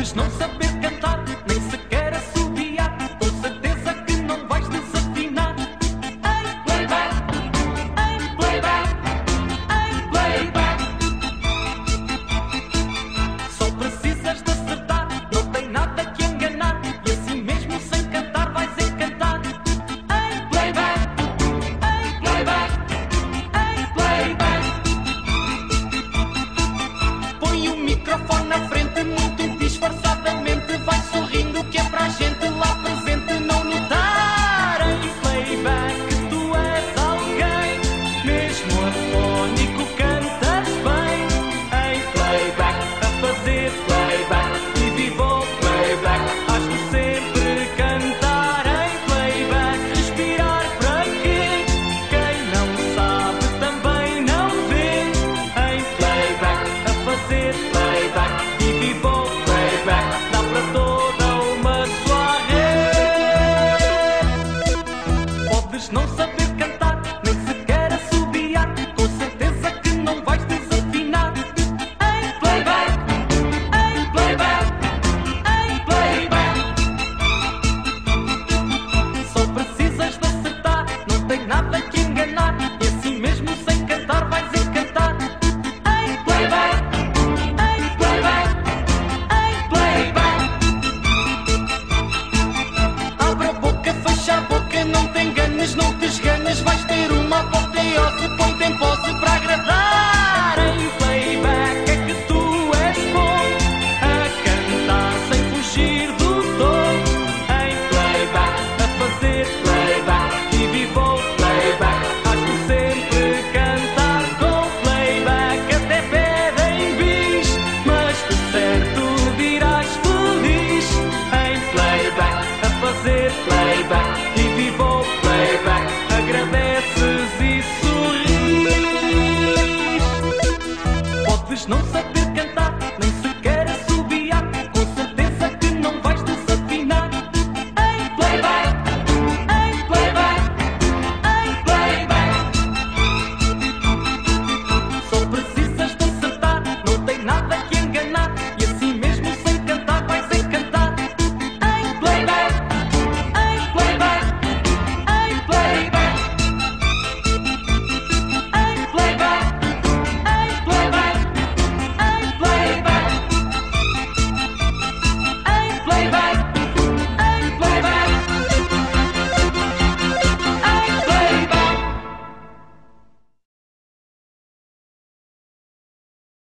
Podes não saber cantar, nem sequer assobiar, com certeza que não vais desafinar. Em playback, em playback, em playback. Só precisas de acertar, não tem nada que enganar, e assim mesmo sem cantar vais encantar. Em playback, em playback, em playback. Põe o microfone na frente muito disfarçadamente, vai sorrindo que é para a gente lá presente não notar. Em playback tu és alguém, mesmo afónico cantas bem. Em playback, a fazer playback, e viva o playback, has de sempre cantar. Em playback, respirar para quê? Quem não sabe também não vê. Em playback, a fazer playback, e viva o playback, dá para toda uma soirée. Podes não saber cantar, nem sequer assobiar, com certeza que não vais desafinar. Em playback, em playback, em playback. Só precisas de acertar, não tem nada que enganar, e assim mesmo sem cantar vais encantar. Em playback, em playback, em playback. Abre a boca, fecha a boca, não te enganes, não te esganes, vais ter uma apoteose, põe-te em pose para agradar. Em playback é que tu és bom, a cantar sem fugir do tom. Em playback, a fazer playback, e viva o playback, has de sempre cantar com playback. Até pedem bis, mas de certo dirás feliz. Em playback, a fazer playback, e viva o